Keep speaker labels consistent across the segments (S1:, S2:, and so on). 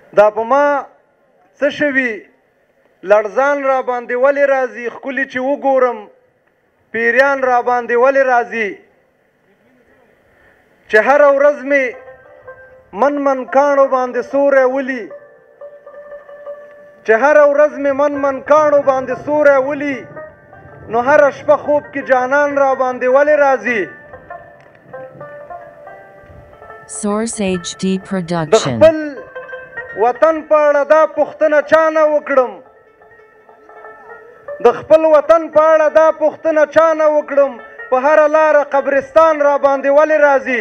S1: دا په ما څه شوي لړزان را باندې ولې راځي ښکلي چې وګورم پیریان را باندې ولې راځي چې هره ورځ مې من کاڼو باندې سوری ولي چې هره ورځ مې من کاڼو باندې سوری ولي نو هره شپه خوب کې جانان را باندې ولې راځي
S2: Source HD
S1: د
S2: Production
S1: خپل وطن په اړه دا پوښتنه چا نه وکړم د خپل وطن په اړه دا پوښتنه چا نه وکړم په هره لاره قبرستان را باندې ولې راځي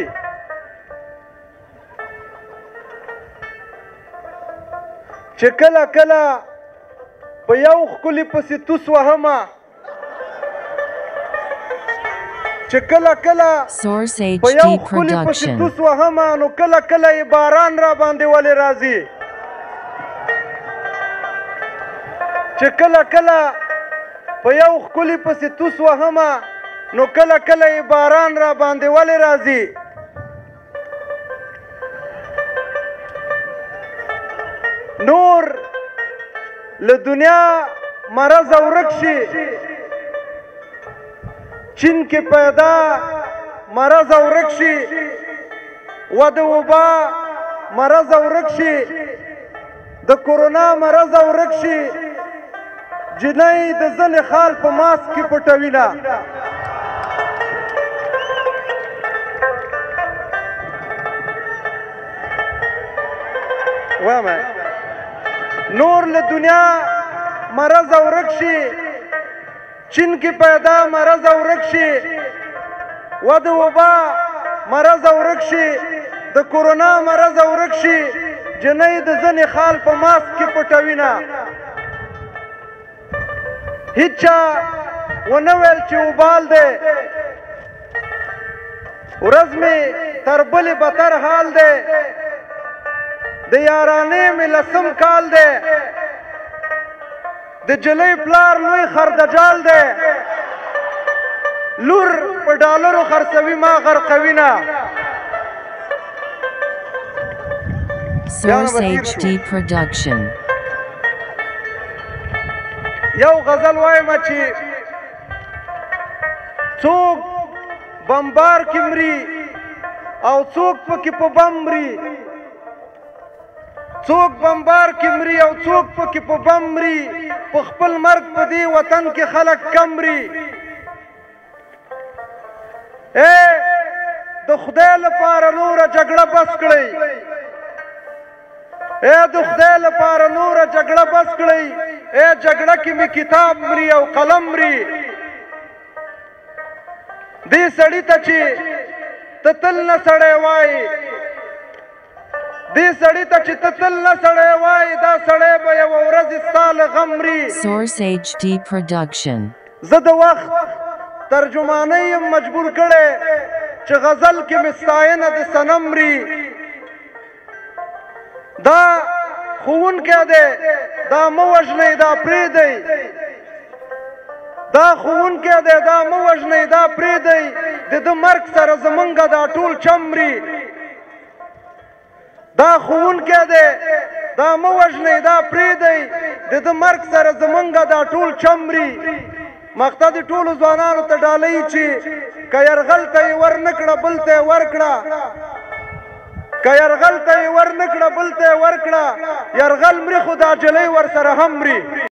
S1: چې کله کله په یو ښکلي پسې توس وهمه چې کله کله په یو ښکلي پسې توس وهمه نو کله کله یې باران را باندې ولې راځي چې کله کله په یو ښکلي پسې توس وهمه نو کله کله یې باران را باندې ولې راځي نور له دنیا مرض ورک شي چین کې پیدا مرض ورک شي و د وبا مرض ورک شي د کورونا مرض ورک شي جنۍ د ځنې خال په ماسک کې پټوینه وایم نور له دنیا مرض ورک شي چین کې پیدا مرض ورک شي و د وبا مرض ورک شي د کورونا مرض ورک شي جنۍ د ځنې خال په ماسک کې پټوینه هیچا ونه ویل چې وبال دی ورځ مې تر بلې بدتر حال دی د یارانې مې لسم کال دی د جلۍ پلار لوی خردجال دی لور په ډالرو خرڅوي ما غرقوینه
S2: Source HD Production
S1: یو غزل وایم چې څوک بمبار کې مري او څوک پکې په بم مري څوک بمبار کې مري او څوک پکې په بم مري په خپل مرګ په دې وطن کې خلک کم مري د خدای لپاره نوره جګړه بس کړئ د خدای لپاره نوره جګړه بس کړئ جګړه کې مې کتاب مري او قلم مري دې سړي ته چې ته تل نه سړی وایي دې سړي ته چې ته تل نه سړی وایي دا سړی به یوه ورځ ستا له غم مري
S2: Source HD Production
S1: زه د وخت ترجمانۍ یم مجبور کړی چې غزل کې مې ستاینه د صنم مري دا ښوونکی دی دا مه وژنئ دا پرېږدئ دا ښوونکی دی دا مه وژنئ دا پرېږدئ د ده مرګ سره زمونږ دا ټول چم مري دا ښوونکی دی دا مه وژنئ دا پرېږدئ د ده مرګ سره زمونږ دا ټول چم مري مقطع د ټولو ځوانانو ته ډالۍ چې که یرغل ته یې ورنه کړه بل ته یې ورکړه که یرغل ته یې ورنه کړه بل ته یې ورکړه یرغل مري خو دا جلۍ ورسره هم مري